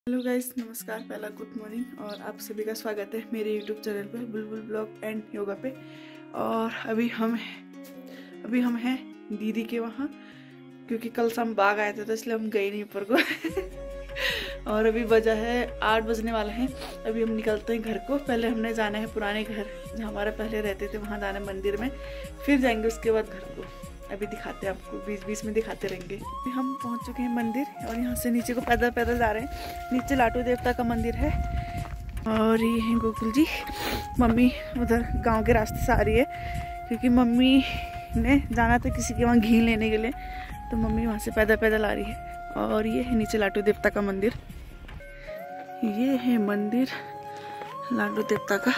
Hello guys, नमस्कार। पहला good morning और आप सभी का स्वागत है मेरे यूट्यूब चैनल पे बुलबुल ब्लॉग एंड योगा पे। और अभी हम हैं दीदी के वहाँ, क्योंकि कल से हम बाग आए थे तो इसलिए हम गए नहीं ऊपर को। और अभी बजा है 8 बजने वाला है। अभी हम निकलते हैं घर को। पहले हमने जाना है पुराने घर जहाँ हमारे पहले रहते थे, वहाँ जाना है मंदिर में, फिर जाएंगे उसके बाद घर को। अभी दिखाते हैं आपको, बीच बीच में दिखाते रहेंगे। हम पहुंच चुके हैं मंदिर और यहाँ से नीचे को पैदल पैदल जा रहे हैं। नीचे लाटू देवता का मंदिर है और ये है गोकुल जी। मम्मी उधर गांव के रास्ते से आ रही है, क्योंकि मम्मी ने जाना था किसी के वहाँ घी लेने के लिए, तो मम्मी वहाँ से पैदल पैदल आ रही है। और ये है नीचे लाटू देवता का मंदिर। ये है मंदिर लाटू देवता का।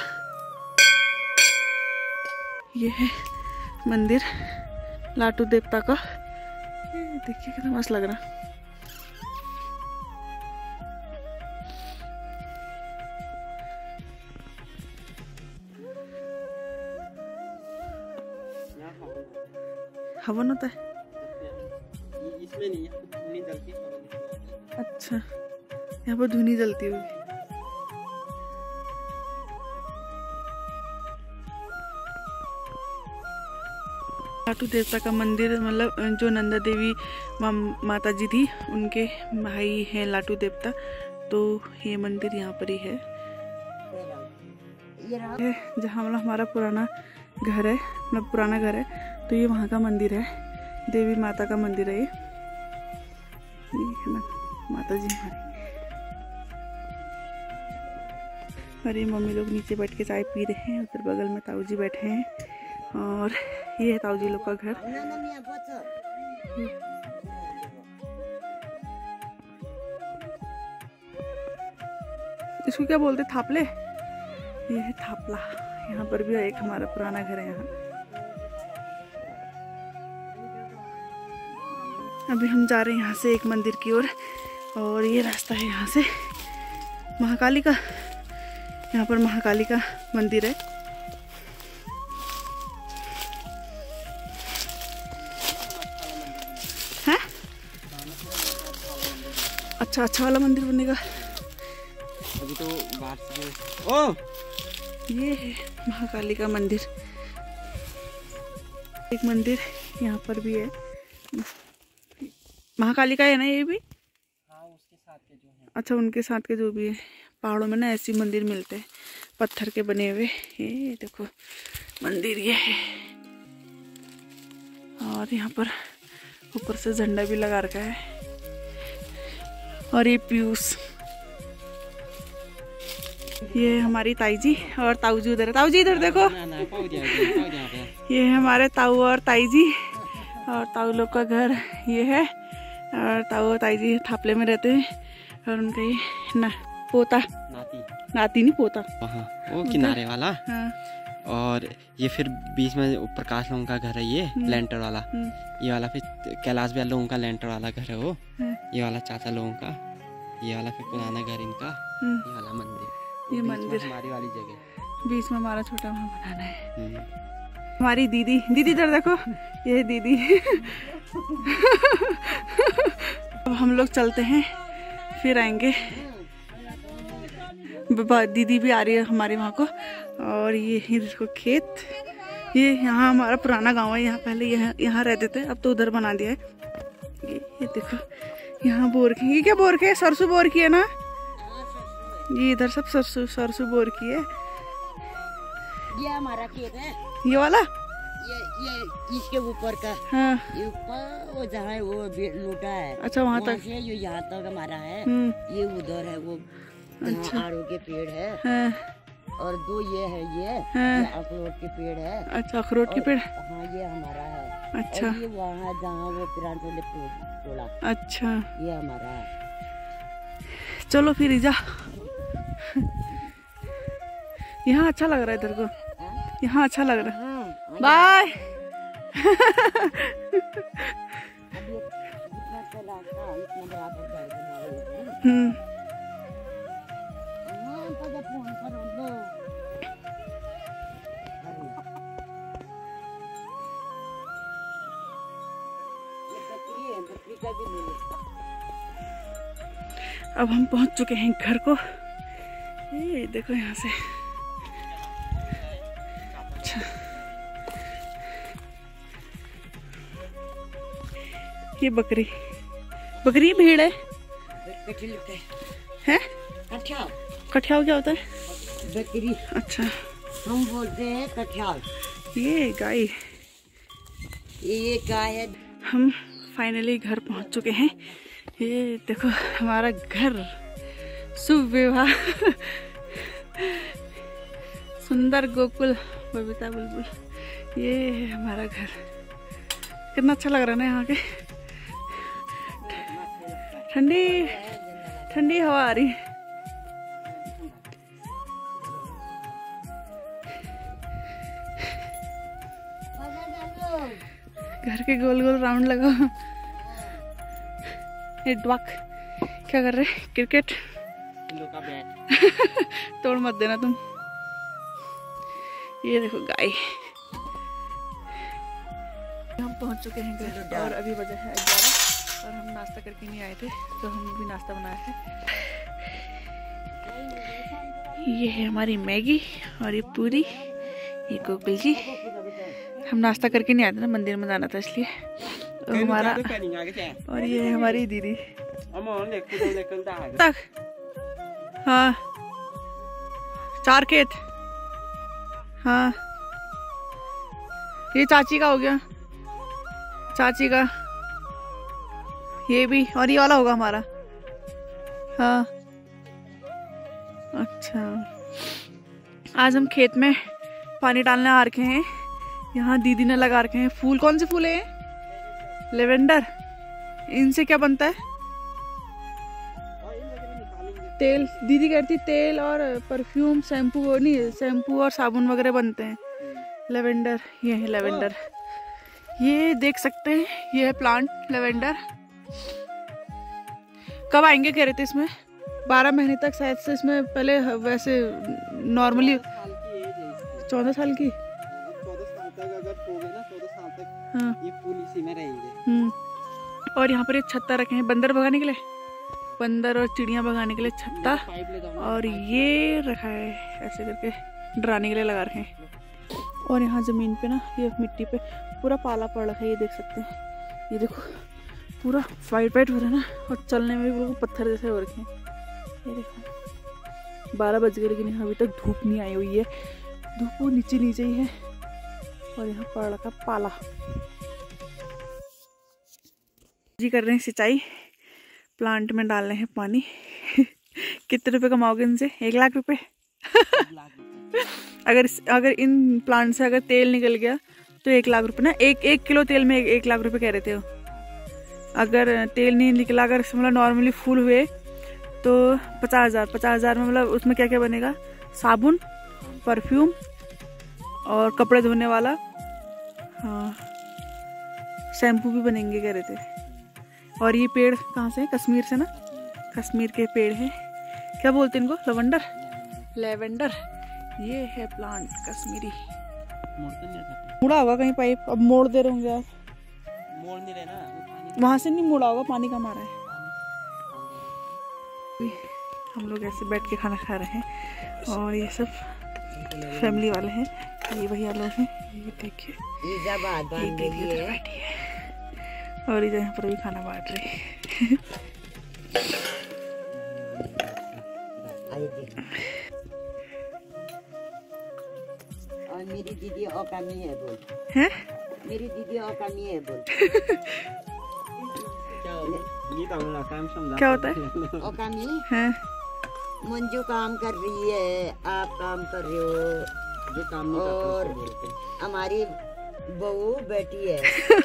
ये है मंदिर लाटू देवता का। देखिए कितना मस्त लग रहा। हवन होता है इसमें नहीं है, धुनी जलती है। अच्छा, यहाँ पर धुनी जलती होगी। लाटू देवता का मंदिर मतलब जो नंदा देवी माता जी थी, उनके भाई हैं लाटू देवता, तो ये मंदिर यहाँ पर ही है। जहाँ मतलब हमारा पुराना घर है, मतलब पुराना घर है, तो ये वहाँ का मंदिर है। देवी माता का मंदिर है ये है ना, माता जी हमारी। और ये मम्मी लोग नीचे बैठ के चाय पी रहे हैं। उधर बगल में ताऊ जी बैठे हैं और ये है ताऊ जी लोग का घर। इसको क्या बोलते, थापले? ये है थापला। यहाँ पर भी एक हमारा पुराना घर है यहाँ। अभी हम जा रहे हैं यहाँ से एक मंदिर की ओर, और ये रास्ता है यहाँ से महाकाली का। यहाँ पर महाकाली का मंदिर है। हैं? अच्छा वाला मंदिर बनेगा अभी तो बाहर से। ओ, ये है महाकाली का मंदिर। एक मंदिर यहाँ पर भी है, महाकाली का है ना ये भी। हाँ, उसके साथ के जो है। अच्छा, उनके साथ के जो भी है। पहाड़ों में ना ऐसे मंदिर मिलते हैं, पत्थर के बने हुए। ये देखो मंदिर ये है। और यहाँ पर ऊपर से झंडा भी लगा रखा है। और ये पीयूष, ये हमारी ताई जी और ताऊ जी उधर है। ताऊ जी इधर देखो, ये है हमारे ताऊ और ताई जी। और ताऊ लोग का घर ये है। और ताऊ और ताई जी थापले में रहते हैं। और उनका ये ना पोता, नाती नहीं पोता, वो किनारे वाला। हाँ। और ये फिर बीच में प्रकाश लोगों का घर है, ये लेंटर वाला। ये वाला फिर कैलाश बिहार लोगों का लेंटर वाला घर है वो। ये वाला चाचा लोगों का, ये वाला फिर पुराना घर इनका। ये वाला मंदिर, ये मंदिर हमारी वाली जगह बीच में हमारा छोटा वहाँ बनाना है। हमारी दीदी इधर देखो, ये दीदी। अब हम लोग चलते हैं, फिर आएंगे। दीदी भी आ रही है हमारे वहाँ को। और ये देखो खेत, ये यहाँ हमारा पुराना गांव है। यहाँ पहले यहाँ रहते थे, अब तो उधर बना दिया है। ये देखो यहाँ बोर की, ये क्या बोर के, सरसों बोर की है ना। ये इधर सब सरसों बोर की है। ये हमारा खेत है, ये वाला, ये इसके ऊपर का। हाँ। ये ऊपर वो जहाँ वो लूटा है। अच्छा, वहाँ तक से ये यहाँ तक हमारा है। ये उधर है वो। अच्छा, आड़ू के पेड़ है। हाँ। और दो ये है, ये अखरोट के पेड़ है। अच्छा, अखरोट के पेड़। हाँ, ये हमारा है। अच्छा। और ये वहाँ जहाँ वो पिरांठों ने तोड़ा। अच्छा, ये हमारा है। चलो फिर जा। यहाँ अच्छा लग रहा है इधर को, यहाँ अच्छा लग रहा है। बाय। अब हम पहुंच चुके हैं घर को। ये देखो यहाँ से। अच्छा, ये बकरी भीड़ है। हैं? कठियाल क्या होता है? बकरी। अच्छा, हम बोलते हैं कठियाल। ये गाय। ये गाय है। हम फाइनली घर पहुंच चुके हैं। ये देखो हमारा घर, शुभ विवाह, सुंदर गोकुल, बबीता बुलबुल। ये है हमारा घर। कितना अच्छा लग रहा है ना यहाँ के। ठंडी ठंडी हवा आ रही है। घर के गोल गोल राउंड लगा। ये ड्वाक क्या कर रहे? क्रिकेट। का बैट। तोड़ मत देना तुम। ये देखो गाय। हम पहुंच चुके हैं घर और अभी बजा है 11 और हम नाश्ता करके नहीं आए थे, तो हम भी नाश्ता बनाया है। ये है हमारी मैगी और ये पूरी, ये गोकुल जी। हम नाश्ता करके नहीं आए थे ना, मंदिर में जाना था इसलिए। तो हमारा और ये है हमारी दीदी तक। हाँ, 4 खेत। हाँ, ये चाची का हो गया, चाची का ये भी, और ये वाला होगा हमारा। हाँ, अच्छा। आज हम खेत में पानी डालने आ रखे हैं। यहाँ दीदी ने लगा रखे हैं फूल। कौन से फूल हैं? लेवेंडर। इनसे क्या बनता है? तेल। दीदी कहती तेल और परफ्यूम, शैम्पू, नहीं शैम्पू और साबुन वगैरह बनते हैं। लेवेंडर, ये है लेवेंडर। ये देख सकते हैं, ये है प्लांट लेवेंडर। कब आएंगे कह रहे थे इसमें? 12 महीने तक शायद से इसमें। पहले वैसे नॉर्मली 14 साल की। 14 साल तक अगर होगे ना, 14 साल तक हाँ। ये फूल इसी में रहेंगे। और यहाँ पर ये छत्ता रखे हैं बंदर भगाने के लिए, बंदर और चिड़ियाँ भगाने के लिए छत्ता। और ये रखा है ऐसे करके डराने के लिए लगा रखे हैं। और यहाँ जमीन पे ना, ये मिट्टी पे पूरा पाला पड़ रखा है, ये देख सकते हैं। ये देखो पूरा वाइट वाइट हो रहा है ना, और चलने में भी बिल्कुल पत्थर जैसे हो रखे हैं। ये देखो 12 बज गए लेकिन यहाँ अभी तक धूप नहीं आई हुई है। धूप वो नीचे नीचे ही है। और यहाँ पड़ रखा पाला जी। कर रहे हैं सिंचाई, प्लांट में डाल रहे हैं पानी। कितने रुपए कमाओगे इनसे? 1 लाख रुपए। अगर इन प्लांट से अगर तेल निकल गया तो 1 लाख रुपए ना। एक किलो तेल में 1 लाख रुपए कह रहे थे वो। अगर तेल नहीं निकला, अगर मतलब नॉर्मली फूल हुए तो 50,000। 50,000 में मतलब उसमें क्या क्या बनेगा? साबुन, परफ्यूम और कपड़े धोने वाला, हाँ, शैम्पू भी बनेंगे कह रहे थे। और ये पेड़ कहाँ से है? कश्मीर से ना, कश्मीर के पेड़ हैं। क्या बोलते हैं इनको? लवेंडर। लेवेंडर। ये है प्लांट कश्मीरी। मुड़ा होगा कहीं पाइप, अब मोड़ दे रहे होंगे यार। मोड़ नहीं रहे ना, वहां से नहीं मुड़ा होगा, पानी कम आ रहा है। हम लोग ऐसे बैठ के खाना खा रहे हैं और ये सब फैमिली वाले हैं। ये भैया लोग हैं, ये देखिए बैठी है और इधर यहाँ पर भी खाना बांट रही है। और मेरी दीदी औकामी है बोल। हैं? मेरी दीदी औकामी है बोल। क्या होता है? औकामी हैं? मंजू काम कर रही है, आप काम कर रहे हो, जो काम नहीं और करते बोलते हैं। हमारी बहू बेटी है।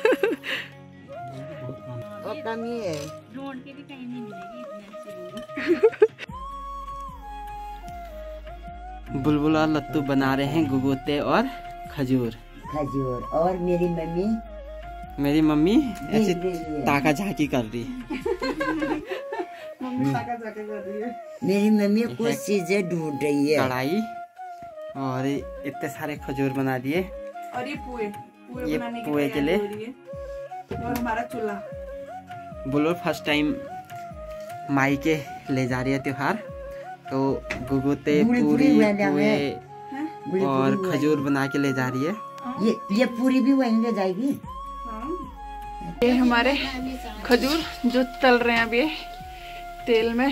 औकामी है। ढूंढ के भी कहीं नहीं मिलेगी इतने अच्छे लोग। बुलबुल और लत्तू बना रहे हैं गुगोते और खजूर। खजूर। और मेरी मम्मी ऐसे ताका झाकी कर रही है। मम्मी ताका झाकी कर रही है। मेरी मम्मी कुछ चीजें ढूंढ रही है। कढ़ाई और इतने सारे खजूर बना दिए। और ये पुए बनाने पुए के लिए। और हमारा चूल्हा। बुलबुल फर्स्ट टाइम मायके ले जा रही है त्योहार। तो गुगुते पूरी पूरी वाले पुए और खजूर बना के ले जा रही है। ये पूरी भी वहीं ले जाएगी। ये हमारे खजूर जो तल रहे हैं अभी तेल में।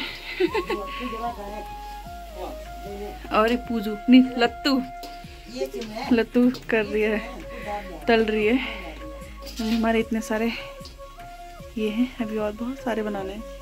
और ये पूजू नहीं लत्तू कर रही है, तल रही है। हमारे इतने सारे ये हैं, अभी और बहुत सारे बनाने हैं।